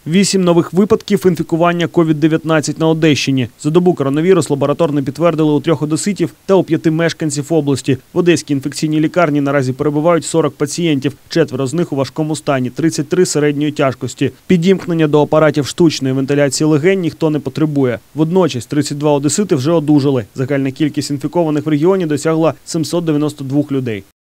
8 нових випадків інфікування COVID-19 на Одещині. За добу коронавірус лабораторно підтвердили у 3 одеситів та у 5 мешканців області. В Одеській інфекційній лікарні наразі перебувають 40 пацієнтів, 4 з них у важкому стані, 33 середньої тяжкості. Підімкнення до апаратів штучної вентиляції легень ніхто не потребує. Водночас 32 одесити вже одужали. Загальна кількість інфікованих в регіоні досягла 792 людей.